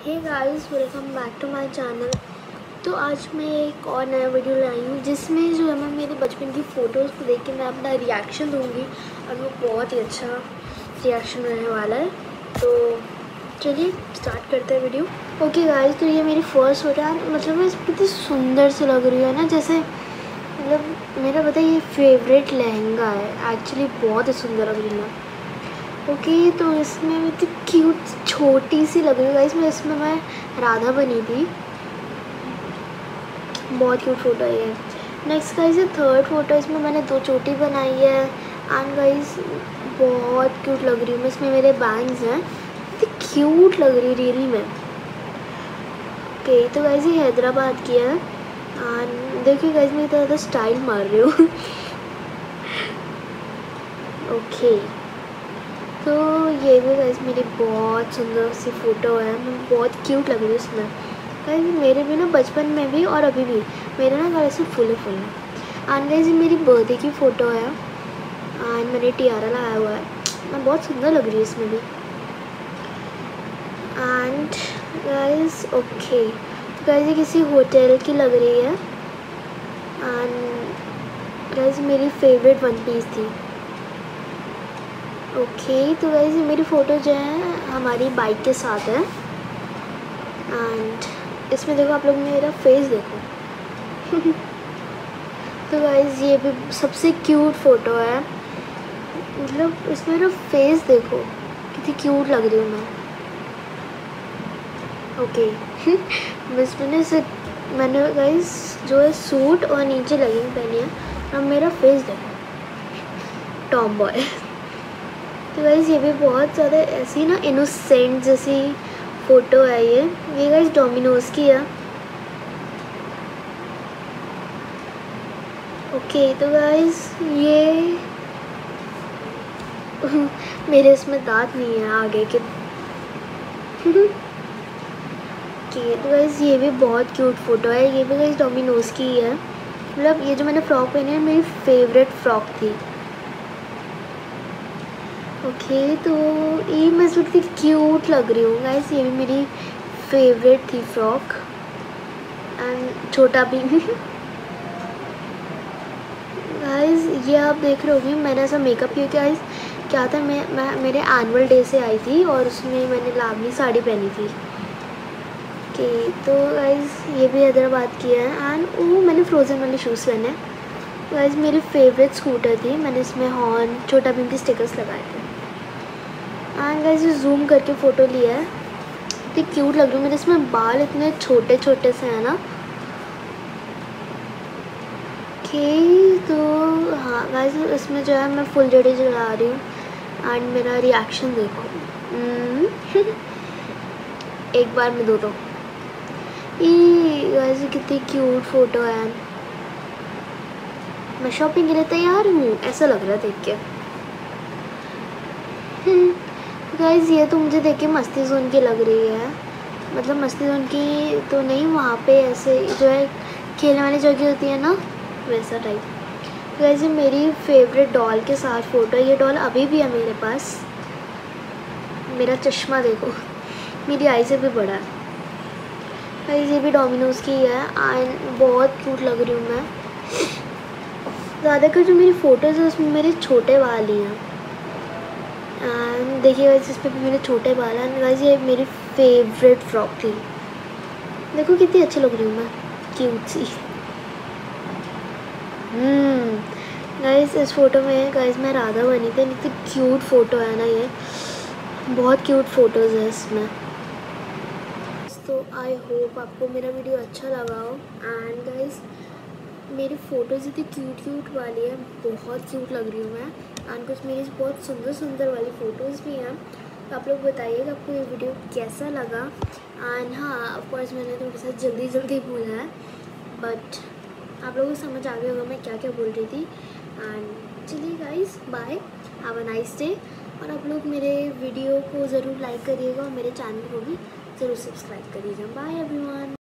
Hey guys, welcome back to my channel. तो आज मैं एक और नया वीडियो लाई हूँ जिसमें जो है मैं मेरे बचपन की फ़ोटोज़ को देख के मैं अपना रिएक्शन दूँगी और वो बहुत ही अच्छा रिएक्शन रहने वाला है। तो चलिए स्टार्ट करते हैं वीडियो। ओके गाइस, तो ये मेरी फर्स्ट फ़ोटो है। मतलब मैं कितनी सुंदर सी लग रही है ना, जैसे मतलब मेरा पता है ये फेवरेट लहंगा है। एक्चुअली बहुत ही सुंदर लग रही है। ओके तो इसमें मैं इतनी क्यूट छोटी सी लग रही है गाइस। इसमें मैं राधा बनी थी। बहुत क्यूट फ़ोटो है ये। नेक्स्ट गाइस ये थर्ड फ़ोटो, इसमें मैंने 2 चोटी बनाई है एंड गाइस बहुत क्यूट लग रही हूँ मैं। इसमें मेरे बैंग्स हैं, इतनी क्यूट लग रही है रियली में। ओके तो गाइस ये हैदराबाद की है एंड देखिए गाइस मैं इतना ज़्यादा स्टाइल मार रही हूँ। ओके तो ये भी गाइस मेरी बहुत सुंदर सी फ़ोटो है। मैं बहुत क्यूट लग रही हूँ इसमें गाइस। मेरे भी ना बचपन में भी और अभी भी मेरे ना गले से फूल है। एंड गाइस ये मेरी बर्थडे की फ़ोटो है एंड मैंने टियारा लगाया हुआ है। मैं बहुत सुंदर लग रही हूँ इसमें भी। एंड गाइस ओके गाइस ये किसी होटल की लग रही है एंड गाइस मेरी फेवरेट वन पीस थी। ओके तो गाइस ये मेरी फ़ोटो जो है हमारी बाइक के साथ है एंड इसमें देखो आप लोग मेरा फेस देखो। तो गाइस ये भी सबसे क्यूट फ़ोटो है। मतलब इसमें मेरा फेस देखो कितनी क्यूट लग रही हूँ मैं। ओके इसमें से मैंने गाइस जो है सूट और नीचे लेगिंग पहनी है और मेरा फेस देखो टॉम बॉय। तो गाइस ये भी बहुत ज़्यादा ऐसी ना इनोसेंट जैसी फ़ोटो है ये गाइस डोमिनोज़ की है। ओके तो गाइस ये मेरे इसमें दांत नहीं है आगे के। ओके तो गाइस ये भी बहुत क्यूट फ़ोटो है। ये भी गाइस डोमिनोज़ की है। मतलब ये जो मैंने फ़्रॉक पहनी है मेरी फेवरेट फ़्रॉक थी। ओके तो ये मैं कितनी क्यूट लग रही हूँ गाइस। ये भी मेरी फेवरेट थी फ्रॉक एंड छोटा भी। गाइस ये आप देख रहे होंगे मैंने ऐसा मेकअप किया। गाइस क्या था, मैं मेरे एनुअल डे से आई थी और उसमें मैंने लावनी साड़ी पहनी थी। ओके तो गाइस ये भी हैदराबाद की है एंड वो मैंने फ्रोज़न वाले शूज़ पहने। गाइस मेरी फेवरेट स्कूटर थी। मैंने इसमें हॉर्न छोटा भीम के स्टिकर्स लगाए थे एंड गाइस ये जूम करके फ़ोटो लिया है। इतनी क्यूट लग रही हूँ। मेरे इसमें बाल इतने छोटे छोटे से हैं ना। ओके तो हाँ गाइस इसमें जो है मैं फुल जड़ी चला रही हूँ एंड मेरा रिएक्शन देखो। एक बार में दो ये गाइस कितनी क्यूट फ़ोटो है। मैं शॉपिंग के लिए तैयार हूँ ऐसा लग रहा है देख के। गाइस ये तो मुझे देख के मस्ती जोन की लग रही है। मतलब मस्ती जोन की तो नहीं, वहाँ पे ऐसे जो है खेलने वाली जगह होती है ना वैसा टाइप। गाइस ये मेरी फेवरेट डॉल के साथ फ़ोटो है। ये डॉल अभी भी है मेरे पास। मेरा चश्मा देखो मेरी आई से भी बड़ा है। गाइस ये भी डोमिनोज़ की है एंड बहुत क्यूट लग रही हूँ मैं। ज़्यादातर जो मेरी फ़ोटोज़ है उसमें मेरे छोटे बाल ही हैं एंड देखिए गाइस इस पर भी मेरे छोटे बाल हैं। गाइस ये मेरी फेवरेट फ्रॉक थी। देखो कितनी अच्छी लग रही हूँ मैं, क्यूट सी। गाइस इस फ़ोटो में गाइस मैं राधा बनी थी। इतनी क्यूट फ़ोटो है ना ये, बहुत क्यूट फ़ोटोज़ है इसमें। तो आई होप आपको मेरा वीडियो अच्छा लगा हो एंड गाइस मेरी फ़ोटोज़ इतनी क्यूट वाली है, बहुत क्यूट लग रही हूँ मैं एंड कुछ मेरी बहुत सुंदर सुंदर वाली फ़ोटोज़ भी हैं। तो आप लोग बताइएगा आपको ये वीडियो कैसा लगा। एंड हाँ ऑफकोर्स मैंने थोड़ा सा जल्दी बोला है बट आप लोगों को समझ आ गया होगा मैं क्या क्या बोल रही थी। एंड चलिए guys bye, have a nice day. और आप लोग मेरे वीडियो को ज़रूर लाइक करिएगा और मेरे चैनल को भी ज़रूर सब्सक्राइब करिएगा। Bye everyone.